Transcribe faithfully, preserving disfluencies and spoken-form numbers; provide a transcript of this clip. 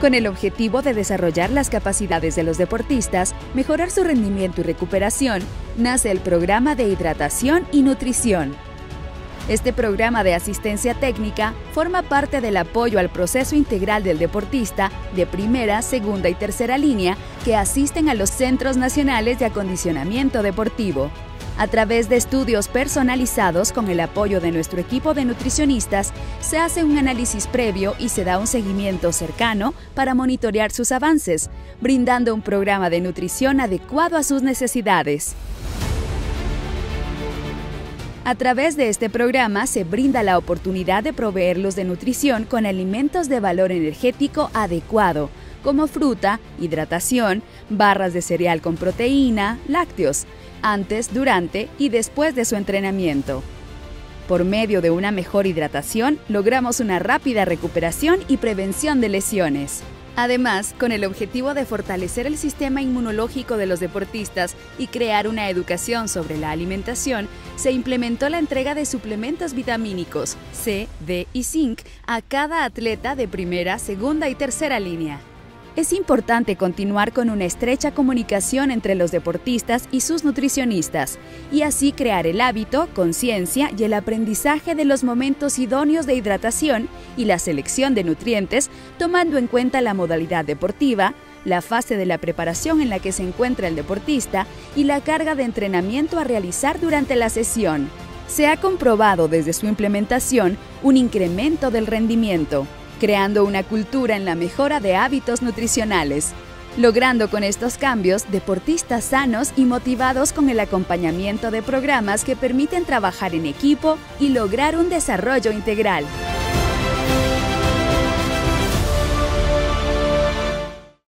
Con el objetivo de desarrollar las capacidades de los deportistas, mejorar su rendimiento y recuperación, nace el programa de hidratación y nutrición. Este programa de asistencia técnica forma parte del apoyo al proceso integral del deportista de primera, segunda y tercera línea que asisten a los Centros Nacionales de Acondicionamiento Deportivo. A través de estudios personalizados con el apoyo de nuestro equipo de nutricionistas, se hace un análisis previo y se da un seguimiento cercano para monitorear sus avances, brindando un programa de nutrición adecuado a sus necesidades. A través de este programa se brinda la oportunidad de proveerlos de nutrición con alimentos de valor energético adecuado, como fruta, hidratación, barras de cereal con proteína, lácteos, antes, durante y después de su entrenamiento. Por medio de una mejor hidratación, logramos una rápida recuperación y prevención de lesiones. Además, con el objetivo de fortalecer el sistema inmunológico de los deportistas y crear una educación sobre la alimentación, se implementó la entrega de suplementos vitamínicos C, D y zinc a cada atleta de primera, segunda y tercera línea. Es importante continuar con una estrecha comunicación entre los deportistas y sus nutricionistas, y así crear el hábito, conciencia y el aprendizaje de los momentos idóneos de hidratación y la selección de nutrientes, tomando en cuenta la modalidad deportiva, la fase de la preparación en la que se encuentra el deportista y la carga de entrenamiento a realizar durante la sesión. Se ha comprobado desde su implementación un incremento del rendimiento, creando una cultura en la mejora de hábitos nutricionales, logrando con estos cambios deportistas sanos y motivados con el acompañamiento de programas que permiten trabajar en equipo y lograr un desarrollo integral.